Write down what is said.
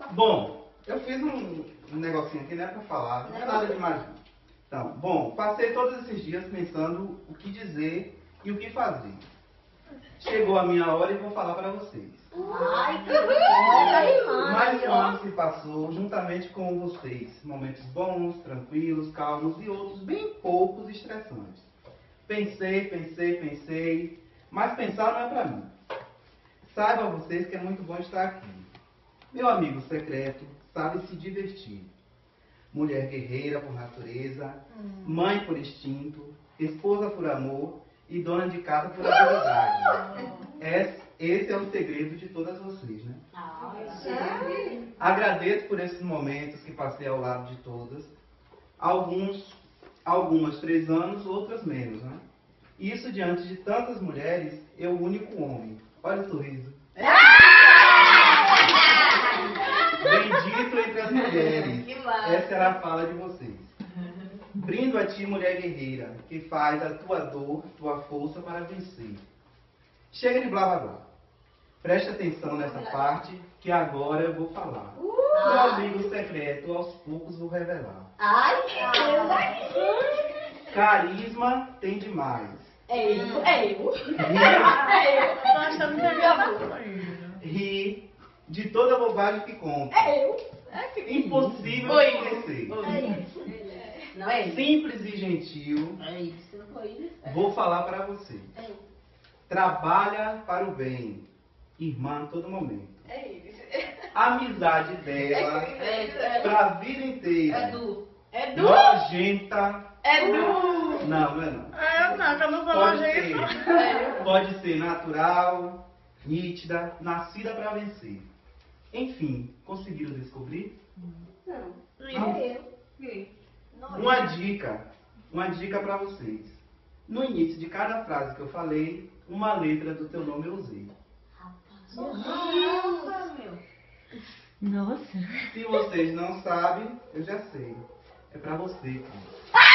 Bom, eu fiz um negocinho aqui, né, pra falar. Não é nada demais. Então, bom, passei todos esses dias pensando o que dizer e o que fazer. Chegou a minha hora e vou falar para vocês. Ai, que bom. Mais um ano se passou juntamente com vocês. Momentos bons, tranquilos, calmos e outros bem poucos estressantes. Pensei, mas pensar não é para mim. Saibam vocês que é muito bom estar aqui. Meu amigo secreto sabe se divertir. Mulher guerreira por natureza, mãe por instinto, esposa por amor e dona de casa por habilidade. Esse é o segredo de todas vocês, né? Agradeço por esses momentos que passei ao lado de todas. Algumas 3 anos, outras menos, né? Isso diante de tantas mulheres, eu o único homem. Olha o sorriso. Bendito entre as mulheres. Essa era a fala de vocês. Brindo a ti, mulher guerreira, que faz a tua dor, tua força para vencer. Chega de blá blá blá. Preste atenção nessa parte que agora eu vou falar. Meu amigo secreto, aos poucos vou revelar. Ai, que Carisma tem demais. Ri de toda bobagem que conta. Impossível de esquecer. Não é isso? Simples e gentil, É isso, não foi isso? vou falar para você. Trabalha para o bem, irmã a todo momento. A amizade dela para a vida inteira. Nojenta. Não, não é não. Não, que eu não sou Pode nojenta. ser, pode ser natural, nítida, nascida para vencer. Enfim, conseguiram descobrir? Uma dica para vocês. No início de cada frase que eu falei, uma letra do teu nome eu usei. Nossa. Se vocês não sabem, eu já sei. É para você.